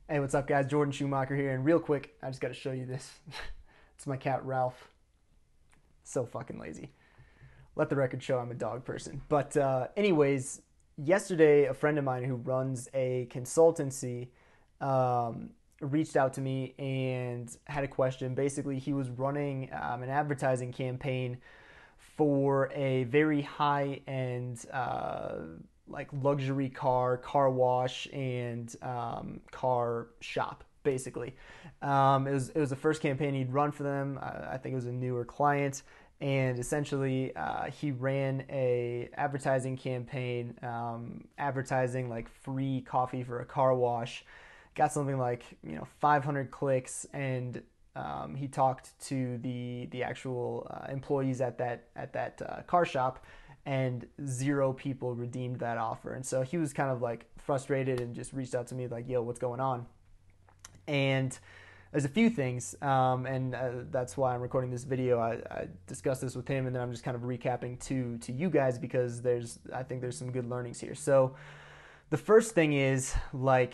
Hey, what's up, guys? Jordan Schumacher here, and real quick, I just got to show you this. It's my cat Ralph. So fucking lazy. Let the record show I'm a dog person. But anyways, yesterday a friend of mine who runs a consultancy um, reached out to me and had a question. Basically, he was running an advertising campaign for a very high end like luxury car wash and car shop basically. It was the first campaign he'd run for them. I think it was a newer client, and essentially he ran a advertising campaign advertising like free coffee for a car wash. Got something like 500 clicks, and he talked to the actual employees at that car shop, and zero people redeemed that offer. And so he was kind of like frustrated and just reached out to me like, "Yo, what's going on?" And there's a few things, and that's why I'm recording this video. I discussed this with him, and then I'm just kind of recapping to you guys because I think there's some good learnings here. So the first thing is like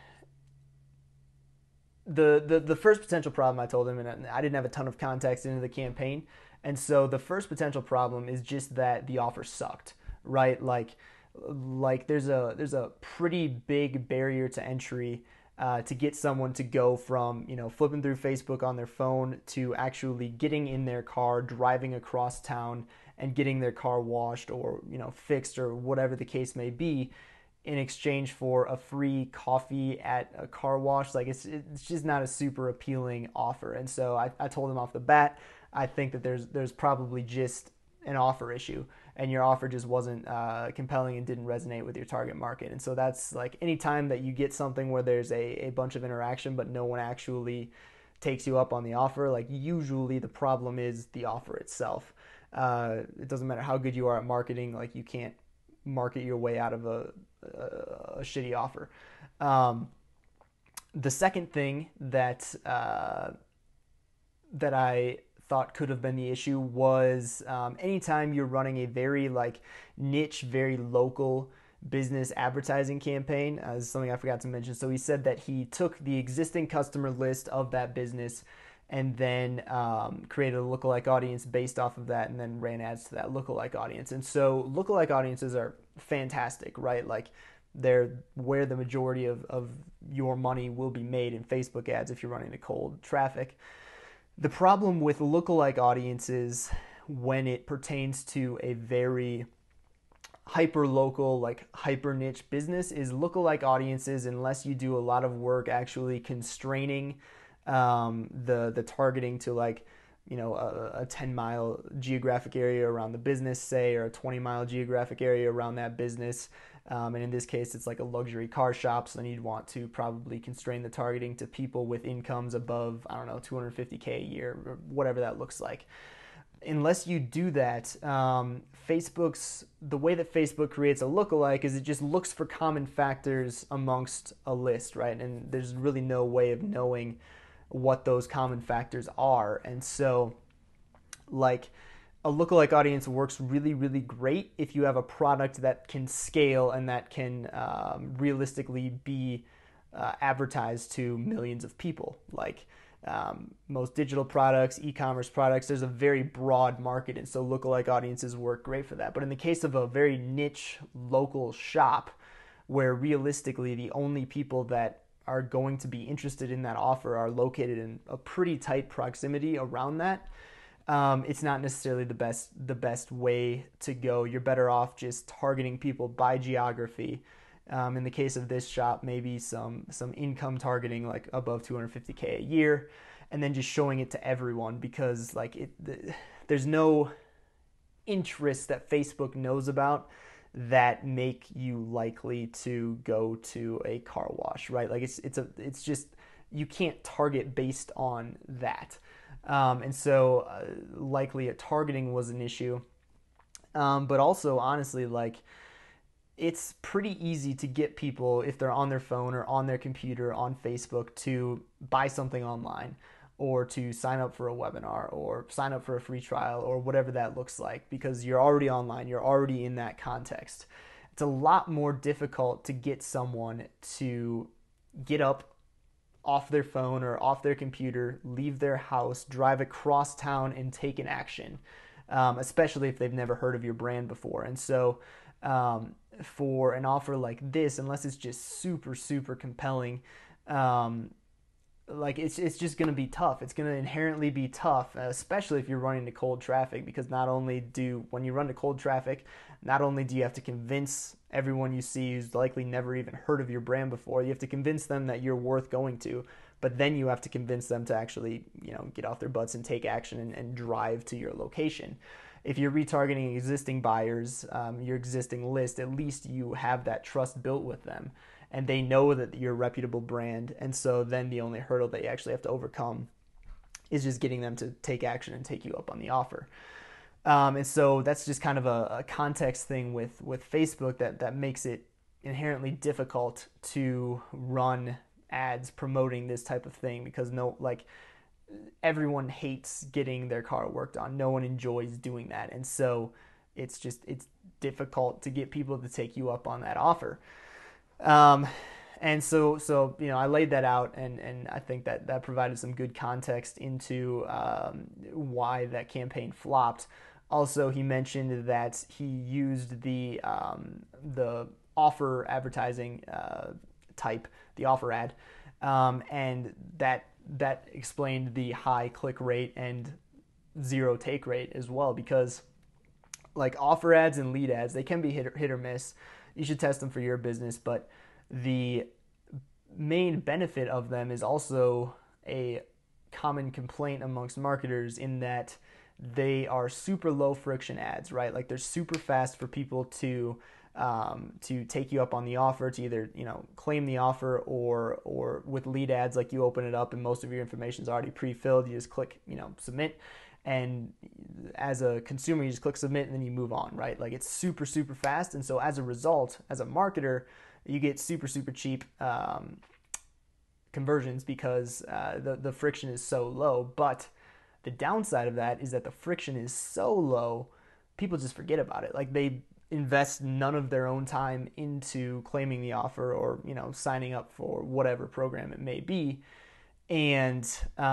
the first potential problem I told him, and I didn't have a ton of context into the campaign, and so the first potential problem is just that the offer sucked, right? Like there's a pretty big barrier to entry to get someone to go from flipping through Facebook on their phone to actually getting in their car, driving across town, and getting their car washed or fixed or whatever the case may be, in exchange for a free coffee at a car wash. Like it's just not a super appealing offer. And so I told him off the bat, I think that there's probably just an offer issue, and your offer just wasn't compelling and didn't resonate with your target market. And so that's like anytime that you get something where there's a bunch of interaction but no one actually takes you up on the offer, like usually the problem is the offer itself. It doesn't matter how good you are at marketing, like you can't market your way out of a shitty offer. Um, the second thing that I thought could have been the issue was anytime you're running a very like niche, very local business advertising campaign. This is something I forgot to mention. So he said that he took the existing customer list of that business and then created a lookalike audience based off of that, and then ran ads to that lookalike audience. And so lookalike audiences are fantastic, right? Like they're where the majority of your money will be made in Facebook ads if you're running to cold traffic. The problem with lookalike audiences when it pertains to a very hyper local, like hyper niche business is lookalike audiences, unless you do a lot of work actually constraining the targeting to like a 10-mile geographic area around the business, say, or a 20-mile geographic area around that business. And in this case, it's like a luxury car shop, so then you'd want to probably constrain the targeting to people with incomes above, I don't know, 250K a year, or whatever that looks like. Unless you do that, the way that Facebook creates a lookalike is it just looks for common factors amongst a list, right? And there's really no way of knowing what those common factors are. And so, like, a lookalike audience works really, really great if you have a product that can scale and that can realistically be advertised to millions of people. Like most digital products, e-commerce products, there's a very broad market, and so lookalike audiences work great for that. But in the case of a very niche local shop, where realistically the only people that are going to be interested in that offer are located in a pretty tight proximity around that, it's not necessarily the best way to go. You're better off just targeting people by geography. In the case of this shop, maybe some income targeting like above 250K a year, and then just showing it to everyone, because there's no interests that Facebook knows about that make you likely to go to a car wash, right? Like it's just you can't target based on that. And so likely a targeting was an issue. But also, honestly, like it's pretty easy to get people, if they're on their phone or on their computer on Facebook, to buy something online or to sign up for a webinar or sign up for a free trial or whatever that looks like, because you're already online, you're already in that context. It's a lot more difficult to get someone to get up off their phone or off their computer, leave their house, drive across town, and take an action, especially if they've never heard of your brand before. And so, for an offer like this, unless it's just super, super compelling, like it's just going to be tough. It's going to inherently be tough, especially if you're running to cold traffic, because when you run to cold traffic, not only do you have to convince everyone you see who's likely never even heard of your brand before, you have to convince them that you're worth going to, but then you have to convince them to actually, get off their butts and take action and drive to your location. If you're retargeting existing buyers, your existing list, at least you have that trust built with them, and they know that you're a reputable brand. And so then the only hurdle that you actually have to overcome is just getting them to take action and take you up on the offer. And so that's just kind of a context thing with Facebook that makes it inherently difficult to run ads promoting this type of thing, because everyone hates getting their car worked on. No one enjoys doing that. And so it's difficult to get people to take you up on that offer. And so I laid that out, and I think that provided some good context into why that campaign flopped. Also, he mentioned that he used the offer advertising type, the offer ad, and that explained the high click rate and zero take rate as well, because like offer ads and lead ads, they can be hit or miss. You should test them for your business, but the main benefit of them is also a common complaint amongst marketers, in that they are super low friction ads, right? Like they're super fast for people to take you up on the offer, to either claim the offer, or with lead ads, like you open it up and most of your information is already pre-filled. You just click submit, and as a consumer you just click submit and then you move on, right? Like it's super, super fast. And so as a result, as a marketer, you get super, super cheap conversions, because the friction is so low. But the downside of that is that the friction is so low, people just forget about it. Like they invest none of their own time into claiming the offer, or signing up for whatever program it may be, and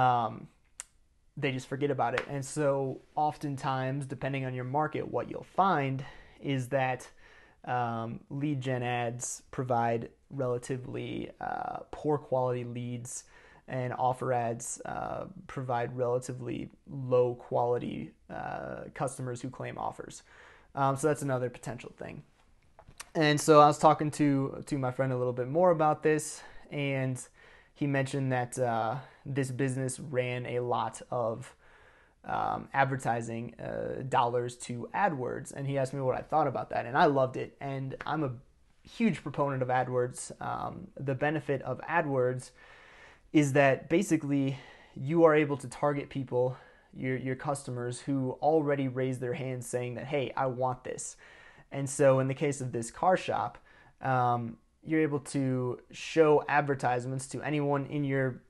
they just forget about it. And so oftentimes, depending on your market, what you'll find is that lead gen ads provide relatively poor quality leads, and offer ads provide relatively low quality customers who claim offers. So that's another potential thing. And so I was talking to my friend a little bit more about this, and he mentioned that this business ran a lot of advertising dollars to AdWords, and he asked me what I thought about that, and I loved it. And I'm a huge proponent of AdWords. The benefit of AdWords is that basically you are able to target people, your customers, who already raised their hands saying that, hey, I want this. And so in the case of this car shop, you're able to show advertisements to anyone in your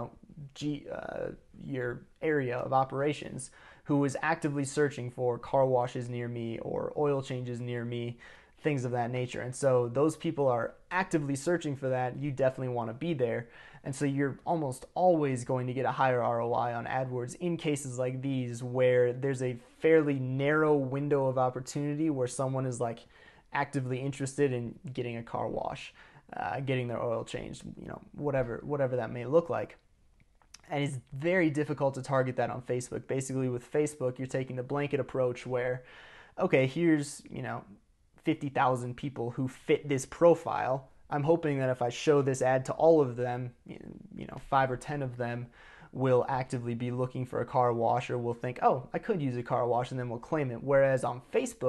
your area of operations who is actively searching for car washes near me or oil changes near me, things of that nature. And so those people are actively searching for that. You definitely want to be there. And so you're almost always going to get a higher ROI on AdWords in cases like these, where there's a fairly narrow window of opportunity where someone is like actively interested in getting a car wash, getting their oil changed, whatever that may look like. And it's very difficult to target that on Facebook. Basically, with Facebook, you're taking the blanket approach where, okay, here's 50,000 people who fit this profile. I'm hoping that if I show this ad to all of them, 5 or 10 of them will actively be looking for a car wash, or will think, oh, I could use a car wash, and then we'll claim it. Whereas on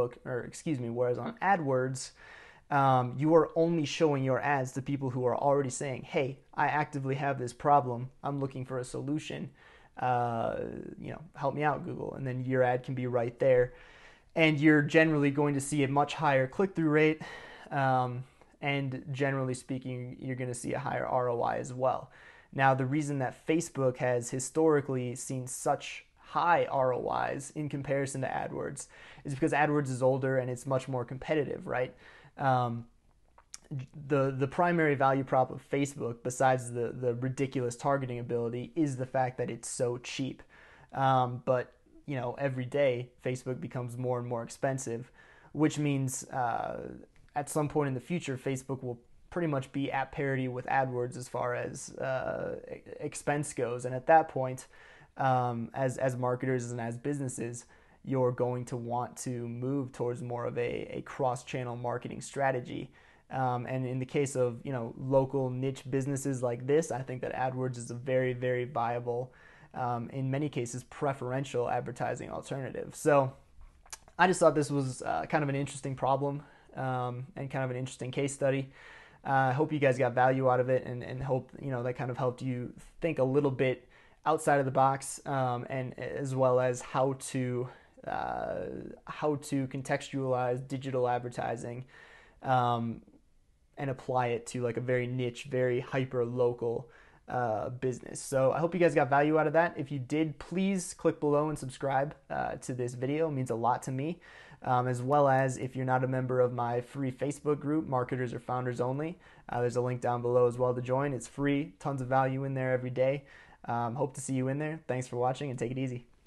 AdWords, you are only showing your ads to people who are already saying, hey, I actively have this problem. I'm looking for a solution. Help me out, Google. And then your ad can be right there. And you're generally going to see a much higher click-through rate. And generally speaking, you're going to see a higher ROI as well. Now, the reason that Facebook has historically seen such high ROIs in comparison to AdWords is because AdWords is older and it's much more competitive, right? the primary value prop of Facebook, besides the ridiculous targeting ability, is the fact that it's so cheap. But every day Facebook becomes more and more expensive, which means at some point in the future, Facebook will pretty much be at parity with AdWords as far as expense goes. And at that point, as marketers and as businesses, you're going to want to move towards more of a cross-channel marketing strategy. And in the case of local niche businesses like this, I think that AdWords is a very, very viable, in many cases, preferential advertising alternative. So I just thought this was kind of an interesting problem, and kind of an interesting case study. I hope you guys got value out of it, and hope that kind of helped you think a little bit outside of the box, and as well as how to contextualize digital advertising, and apply it to like a very niche, very hyper local business. So I hope you guys got value out of that. If you did, please click below and subscribe to this video. It means a lot to me. As well as, if you're not a member of my free Facebook group, Marketers or Founders Only, there's a link down below as well to join. It's free, tons of value in there every day. Hope to see you in there. Thanks for watching, and take it easy.